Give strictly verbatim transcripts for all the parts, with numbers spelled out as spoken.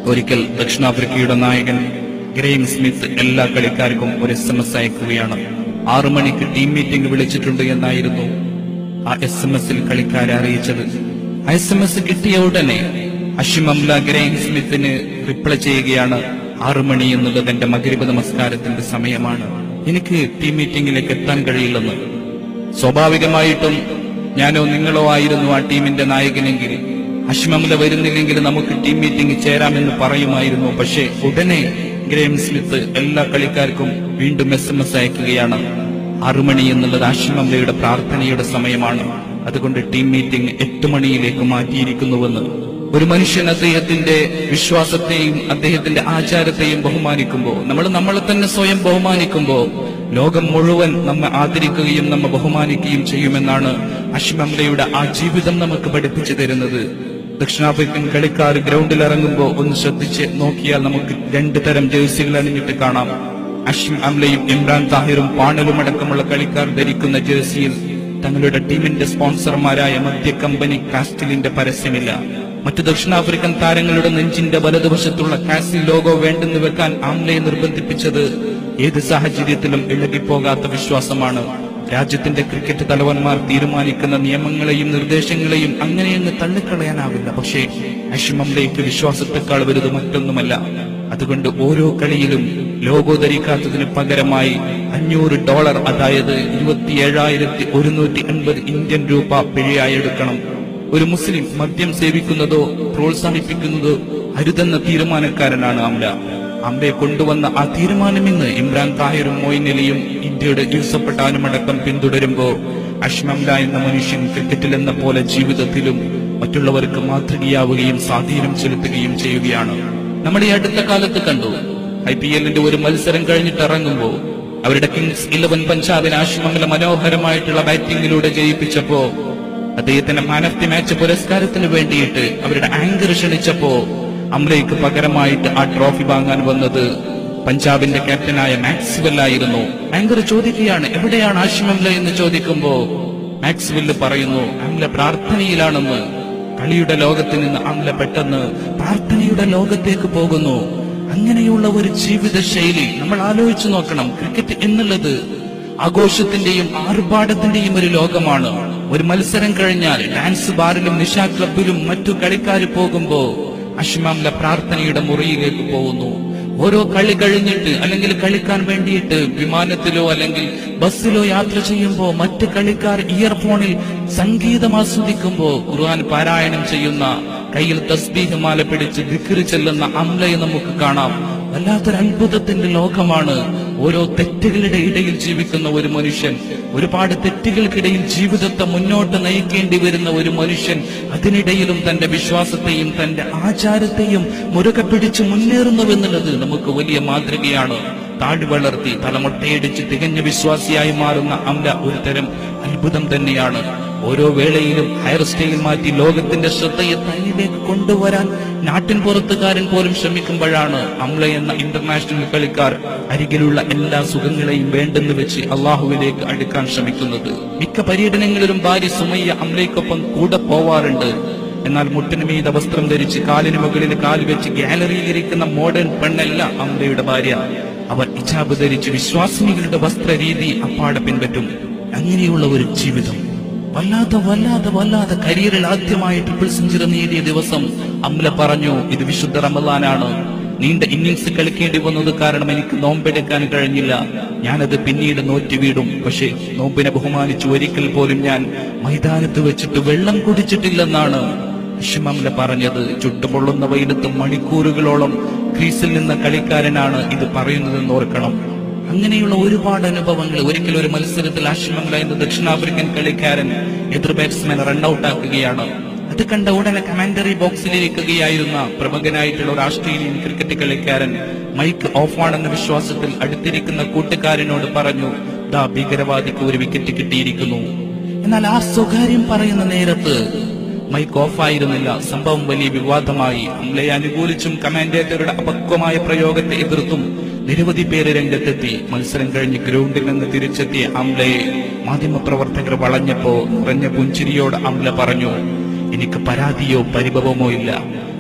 ഒരിക്കൽ ദക്ഷിണാഫ്രിക്കയുടെ നായകൻ Graeme Smith എല്ലാ കളിക്കാർക്കും ഒരു എസ് എം എസ് അയക്കുകയാണ്. ആറു മണിക്ക് ടീം മീറ്റിംഗ് വിളിച്ചിട്ടുണ്ട് എന്നായിരുന്നു ആ എസ് എം എസിൽ കളിക്കാരെ അറിയിച്ചത്. ആ എസ് എം എസ് കിട്ടിയ ഉടനെ ഹഷിം അംല ഗ്രേം സ്മിത്തിന് റിപ്ലൈ ചെയ്യുകയാണ്, ആറു മണി എന്നുള്ളത് എന്റെ മഗ്രിബ് നമസ്കാരത്തിന്റെ സമയമാണ്, എനിക്ക് ടീം മീറ്റിംഗിലേക്ക് എത്താൻ കഴിയില്ലെന്ന്. സ്വാഭാവികമായിട്ടും ഞാനോ നിങ്ങളോ ആയിരുന്നു ആ ടീമിന്റെ നായകനെങ്കിൽ ഹഷിം അംല വരുന്നില്ലെങ്കിൽ നമുക്ക് ടീം മീറ്റിംഗ് ചേരാമെന്ന് പറയുമായിരുന്നു. പക്ഷേ ഉടനെ ഗ്രേം സ്മിത്ത് എല്ലാ കളിക്കാർക്കും വീണ്ടും എസ് എം എസ് അയക്കുകയാണ്, ആറുമണി എന്നുള്ളത് ഹഷിം അംലയുടെ പ്രാർത്ഥനയുടെ സമയമാണ്, അതുകൊണ്ട് ടീം മീറ്റിംഗ് എട്ട് മണിയിലേക്ക് മാറ്റിയിരിക്കുന്നുവെന്ന്. ഒരു മനുഷ്യൻ അദ്ദേഹത്തിന്റെ വിശ്വാസത്തെയും അദ്ദേഹത്തിന്റെ ആചാരത്തെയും ബഹുമാനിക്കുമ്പോൾ, നമ്മൾ നമ്മളെ തന്നെ സ്വയം ബഹുമാനിക്കുമ്പോൾ ലോകം മുഴുവൻ നമ്മെ ആദരിക്കുകയും നമ്മെ ബഹുമാനിക്കുകയും ചെയ്യുമെന്നാണ് ഹഷിം അംലയുടെ ആ ജീവിതം നമുക്ക് പഠിപ്പിച്ചു തരുന്നത്. ദക്ഷിണാഫ്രിക്കൻ കളിക്കാർ ഗ്രൗണ്ടിൽ ഇറങ്ങുമ്പോൾ ഒന്ന് ശ്രദ്ധിച്ച് നോക്കിയാൽ നമുക്ക് രണ്ടു തരം ജേഴ്സികൾ അണിഞ്ഞിട്ട് കാണാം. ഹഷിം അംലയും ഇമ്രാൻ താഹിറും പാണലും അടക്കമുള്ള കളിക്കാർ ധരിക്കുന്ന ജേഴ്സിയിൽ തങ്ങളുടെ ടീമിന്റെ സ്പോൺസർമാരായ മദ്യ കമ്പനി കാസ്റ്റിലിന്റെ പരസ്യമില്ല. മറ്റു ദക്ഷിണാഫ്രിക്കൻ താരങ്ങളുടെ നെഞ്ചിന്റെ വലതുവശത്തുള്ള കാസിൽ ലോഗോ വേണ്ടെന്ന് വെക്കാൻ ആംലയെ നിർബന്ധിപ്പിച്ചത് ഏത് സാഹചര്യത്തിലും ഇളകിപ്പോകാത്ത വിശ്വാസമാണ്. രാജ്യത്തിന്റെ ക്രിക്കറ്റ് തലവന്മാർ തീരുമാനിക്കുന്ന നിയമങ്ങളെയും നിർദ്ദേശങ്ങളെയും അങ്ങനെയങ്ങ് തള്ളിക്കളയാനാവില്ല. പക്ഷേ ഹഷിം അംലയ്ക്ക് വിശ്വാസത്തെക്കാൾ വലുത് മറ്റൊന്നുമല്ല. അതുകൊണ്ട് ഓരോ കളിയിലും ലോഗോ ധരിക്കാത്തതിന് പകരമായി അഞ്ഞൂറ് ഡോളർ അതായത് ഇരുപത്തി ഏഴായിരത്തി ഒരുന്നൂറ്റി അൻപത് ഇന്ത്യൻ രൂപ പിഴയായി എടുക്കണം. ഒരു മുസ്ലിം മദ്യം സേവിക്കുന്നതോ പ്രോത്സാഹിപ്പിക്കുന്നതോ അരുതെന്ന തീരുമാനക്കാരനാണ് അംല. അംലയെ കൊണ്ടുവന്ന ആ തീരുമാനം ഇന്ന് ഇമ്രാൻ താഹിറും മോയിൻ അലിയും ഇന്ത്യയുടെ യൂസഫ് പട്ടാനും അടക്കം പിന്തുടരുമ്പോ ഹഷിം അംല എന്ന മനുഷ്യൻ ക്രിക്കറ്റിൽ എന്ന പോലെ ജീവിതത്തിലും മറ്റുള്ളവർക്ക് മാതൃകയാവുകയും സ്വാധീനം ചെലുത്തുകയും ചെയ്യുകയാണ്. നമ്മൾ ഈ അടുത്ത കാലത്ത് കണ്ടു, ഐ പി എല്ലിന്റെ ഒരു മത്സരം കഴിഞ്ഞിട്ട് ഇറങ്ങുമ്പോ അവരുടെ കിങ്സ് ഇലവൻ പഞ്ചാബിന് ഹഷിം അംല മനോഹരമായിട്ടുള്ള ബാറ്റിംഗിലൂടെ ജയിപ്പിച്ചപ്പോ അദ്ദേഹത്തിന്റെ മാൻ ഓഫ് ദി മാച്ച് പുരസ്കാരത്തിന് വേണ്ടിയിട്ട് അവരുടെ ആങ്കർ ക്ഷണിച്ചപ്പോ അംലയ്ക്ക് പകരമായിട്ട് ആ ട്രോഫി വാങ്ങാൻ വന്നത് പഞ്ചാബിന്റെ ക്യാപ്റ്റനായ മാക്സ്വെൽ ആയിരുന്നു. ആങ്കർ ചോദിക്കുകയാണ്, എവിടെയാണ് ഹഷിം അംല എന്ന് ചോദിക്കുമ്പോ മാക്സ്വെല് പറയുന്നു, അംല പ്രാർത്ഥനയിലാണെന്ന്. കളിയുടെ ലോകത്ത് നിന്ന് അംല പെട്ടെന്ന് പ്രാർത്ഥനയുടെ ലോകത്തേക്ക് പോകുന്നു. അങ്ങനെയുള്ള ഒരു ജീവിത ശൈലി നമ്മൾ ആലോചിച്ചു നോക്കണം. ക്രിക്കറ്റ് എന്നുള്ളത് ആഘോഷത്തിന്റെയും ആർഭാടത്തിന്റെയും ഒരു ലോകമാണ്. ഒരു മത്സരം കഴിഞ്ഞാൽ ഡാൻസ് ബാറിലും നിശാ ക്ലബിലും മറ്റു കളിക്കാർ പോകുമ്പോ ഹഷിം അംല പ്രാർത്ഥനയുടെ മുറിയിലേക്ക് പോകുന്നു. ഓരോ കളി കഴിഞ്ഞിട്ട് അല്ലെങ്കിൽ കളിക്കാൻ വേണ്ടിയിട്ട് വിമാനത്തിലോ അല്ലെങ്കിൽ ബസ്സിലോ യാത്ര ചെയ്യുമ്പോ മറ്റു കളിക്കാർ ഇയർഫോണിൽ സംഗീതം ആസ്വദിക്കുമ്പോ ഖുർആൻ പാരായണം ചെയ്യുന്ന, കയ്യിൽ തസ്ബീഹ് മാല പിടിച്ച് ദിക്ർ ചെല്ലുന്ന അംലയെ നമുക്ക് കാണാം. വല്ലാത്തൊരു അത്ഭുതത്തിന്റെ ലോകമാണ്. ഓരോ തെറ്റുകളുടെ ഇടയിൽ ജീവിക്കുന്ന ഒരു മനുഷ്യൻ, ഒരുപാട് തെറ്റുകൾക്കിടയിൽ ജീവിതത്തെ മുന്നോട്ട് നയിക്കേണ്ടി വരുന്ന ഒരു മനുഷ്യൻ, അതിനിടയിലും തന്റെ വിശ്വാസത്തെയും തന്റെ ആചാരത്തെയും മുറുകെ പിടിച്ച് മുന്നേറുന്നുവെന്നുള്ളത് നമുക്ക് വലിയ മാതൃകയാണ്. താടി വളർത്തി തലമുട്ടയടിച്ച് തികഞ്ഞ വിശ്വാസിയായി മാറുന്ന അംല ഒരു തരം അത്ഭുതം തന്നെയാണ്. ഓരോ വേളയിലും ഹെയർ സ്റ്റൈൽ മാറ്റി ലോകത്തിന്റെ ശ്രദ്ധയെ തന്നിലേക്ക് കൊണ്ടുവരാൻ നാട്ടിൻ പുറത്തുകാരൻ പോലും ശ്രമിക്കുമ്പോഴാണ് അംല എന്ന ഇന്റർനാഷണൽ കളിക്കാർ അരികിലുള്ള എല്ലാ സുഖങ്ങളെയും വേണ്ടെന്ന് വെച്ച് അള്ളാഹുവിലേക്ക് അടുക്കാൻ ശ്രമിക്കുന്നത്. മിക്ക പര്യടനങ്ങളിലും ഭാര്യ സുമയ്യ അംലയ്ക്കൊപ്പം കൂടെ പോവാറുണ്ട്. എന്നാൽ മുട്ടിന് മീത വസ്ത്രം ധരിച്ച് കാലിന് മുകളിൽ കാല് വെച്ച് ഗാലറിയിൽ ഇരിക്കുന്ന മോഡേൺ പെണ്ണല്ല അംലയുടെ ഭാര്യ. അവർ ഹിജാബ് ധരിച്ച് വിശ്വാസിനികളുടെ വസ്ത്രരീതി അപ്പാടെ പിൻപറ്റും. അങ്ങനെയുള്ള ഒരു ജീവിതം വല്ലാതെ വല്ലാതെ വല്ലാതെ കരിയറിൽ ആദ്യമായി ട്രിപ്പിൾ സെഞ്ചുറി നേടിയ ദിവസം അംല പറഞ്ഞു, ഇത് വിശുദ്ധ റമളാനാണ്. നീണ്ട ഇന്നിങ്സ് കളിക്കേണ്ടി വന്നത് കാരണം എനിക്ക് നോമ്പെടുക്കാൻ കഴിഞ്ഞില്ല. ഞാനത് പിന്നീട് നോറ്റുവീടും. പക്ഷേ നോമ്പിനെ ബഹുമാനിച്ച് ഒരിക്കൽ പോലും ഞാൻ മൈതാനത്ത് വെച്ചിട്ട് വെള്ളം കുടിച്ചിട്ടില്ലെന്നാണ് ഹഷിം അംല പറഞ്ഞത്. ചുട്ടുപൊള്ളുന്ന വെയിലത്ത് മണിക്കൂറുകളോളം ക്രീസിൽ നിന്ന കളിക്കാരനാണ് ഇത് പറയുന്നതെന്ന് ഓർക്കണം. അങ്ങനെയുള്ള ഒരുപാട് അനുഭവങ്ങൾ. ഒരിക്കൽ ഒരു മത്സരത്തിൽ ഹഷിം അംല എന്ന ദക്ഷിണാഫ്രിക്കൻ കളിക്കാരൻ എതിർ ബാറ്റ്സ്മാനെ റൺഔട്ട് ആക്കുകയാണ്. അത് കണ്ട ഉടനെ കമന്ററി ബോക്സിലിരിക്കുകയായിരുന്ന പ്രമുഖനായിട്ടുള്ള ഒരു ഓസ്ട്രേലിയൻ ക്രിക്കറ്റ് കളിക്കാരൻ മൈക്ക് ഓഫാണെന്ന വിശ്വാസത്തിൽ അടുത്തിരിക്കുന്ന കൂട്ടുകാരനോട് പറഞ്ഞു, ദാ ഭീകരവാദിക്ക് ഒരു വിക്കറ്റ് കിട്ടിയിരിക്കുന്നു. എന്നാൽ ആ സ്വകാര്യം പറയുന്ന നേരത്ത് മൈക്ക് ഓഫായിരുന്നില്ല. സംഭവം വലിയ വിവാദമായി. അംലയെ അനുകൂലിച്ചും കമാൻഡേറ്ററുടെ അപക്വമായ പ്രയോഗത്തെ എതിർത്തും നിരവധി പേര് രംഗത്തെത്തി. മത്സരം കഴിഞ്ഞ് ഗ്രൗണ്ടിൽ നിന്ന് തിരിച്ചെത്തിയ അംലയെ മാധ്യമപ്രവർത്തകർ വളഞ്ഞപ്പോ നിറഞ്ഞ പുഞ്ചിരിയോട് അംല പറഞ്ഞു, എനിക്ക് പരാതിയോ പരിഭവമോ ഇല്ല.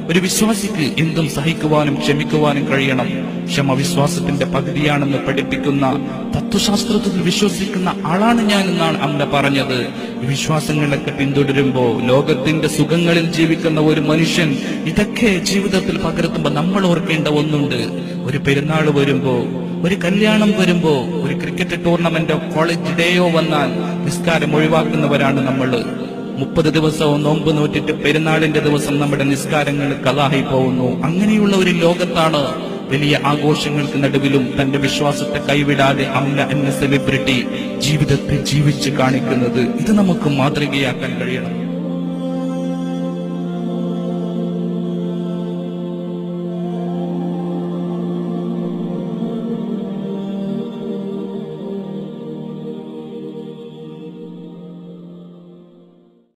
ഒരു വിശ്വാസിക്ക് എന്തും സഹിക്കുവാനും ക്ഷമിക്കുവാനും കഴിയണം. ക്ഷമ വിശ്വാസത്തിന്റെ പകുതിയാണെന്ന് പഠിപ്പിക്കുന്ന തത്വശാസ്ത്രത്തിൽ വിശ്വസിക്കുന്ന ആളാണ് ഞാൻ എന്നാണ് അമ്മ പറഞ്ഞത്. ഈ വിശ്വാസങ്ങളൊക്കെ പിന്തുടരുമ്പോ ലോകത്തിന്റെ സുഖങ്ങളിൽ ജീവിക്കുന്ന ഒരു മനുഷ്യൻ ഇതൊക്കെ ജീവിതത്തിൽ പകർത്തുമ്പോ നമ്മൾ ഓർക്കേണ്ട ഒന്നുണ്ട്. ഒരു പെരുന്നാൾ വരുമ്പോ, ഒരു കല്യാണം വരുമ്പോ, ഒരു ക്രിക്കറ്റ് ടൂർണമെന്റോ കോളേജ് ഡേയോ വന്നാൽ നിസ്കാരം ഒഴിവാക്കുന്നവരാണ് നമ്മൾ. മുപ്പത് ദിവസവും നോമ്പ് നോറ്റിട്ട് പെരുന്നാളിന്റെ ദിവസം നമ്മുടെ നിസ്കാരങ്ങൾ ഖളായി പോകുന്നു. അങ്ങനെയുള്ള ഒരു ലോകത്താണ് വലിയ ആഘോഷങ്ങൾക്ക് നടുവിലും തന്റെ വിശ്വാസത്തെ കൈവിടാതെ അംല എന്ന സെലിബ്രിറ്റി ജീവിതത്തെ ജീവിച്ച് കാണിക്കുന്നത്. ഇത് നമുക്ക് മാതൃകയാക്കാൻ കഴിയണം.